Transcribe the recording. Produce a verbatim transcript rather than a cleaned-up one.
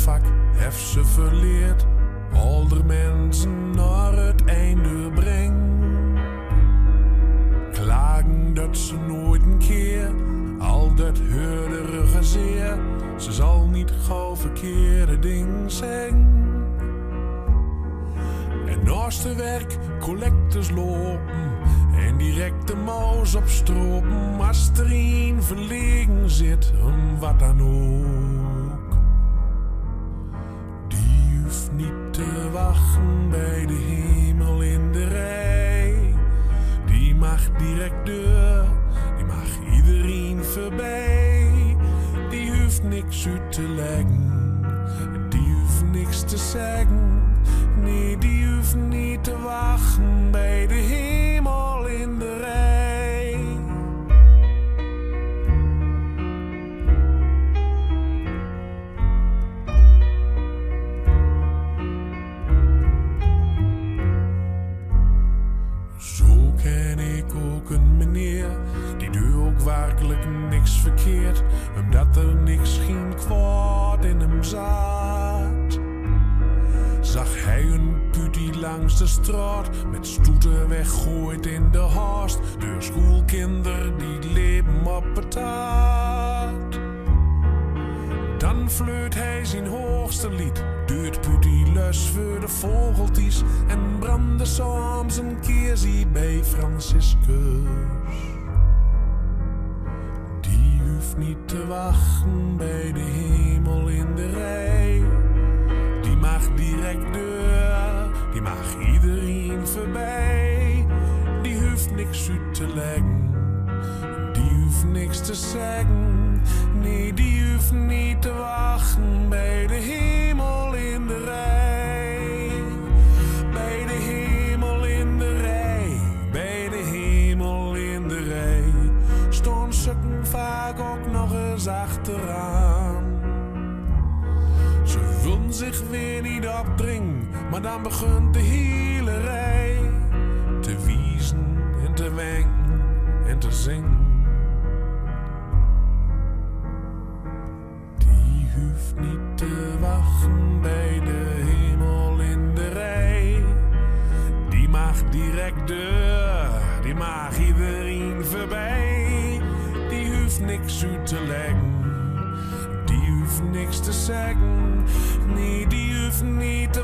vak heeft ze verleerd, al de mensen naar het einde brengt. Klagen dat ze nooit een keer, al dat heurderige zeer, ze zal niet gauw verkeerde ding zeggen. En naast de werk collectors lopen en direct de maus opstropen als er een verlegen zit, om wat dan ook. Die hoeft niet te wachten bij de hemel in de rij. Die mag direct deur, die mag iedereen voorbij. Die hoeft niks uit te leggen, die hoeft niks te zeggen. Nee, die hoeft niet te wachten bij de hemel in de rij. Zo ken ik ook een meneer, die doet ook werkelijk niks verkeerd, omdat er niks geen kwaad in hem zat. Zag hij een putie langs de straat, met stoeten weggooid in de haast, door schoolkinderen die leven op het taart. Dan fleurt hij zijn hoogste lied, duurt putie lus voor de vogeltjes en brandde soms een keersie bij Franciscus. Die hoeft niet te wachten bij de hemel in de rij. Die mag direct deur, die mag iedereen voorbij. Die hoeft niks uit te leggen, die hoeft niks te zeggen. Nee, die hoeft niet te wachten bij de hemel in de rij. Bij de hemel in de rij, bij de hemel in de rij. Staan stukken vaak ook nog eens achteraan. Ze willen zich weer niet opdringen, maar dan begint de hele rij te wiezen en te wenken en te zingen. Die hoeft niet te wachten bij de hemel in de rij. Die mag direct deur, die mag iedereen voorbij. Die hoeft niks uit te leggen, die hoeft niks te zeggen. Nee, die hoeft niet te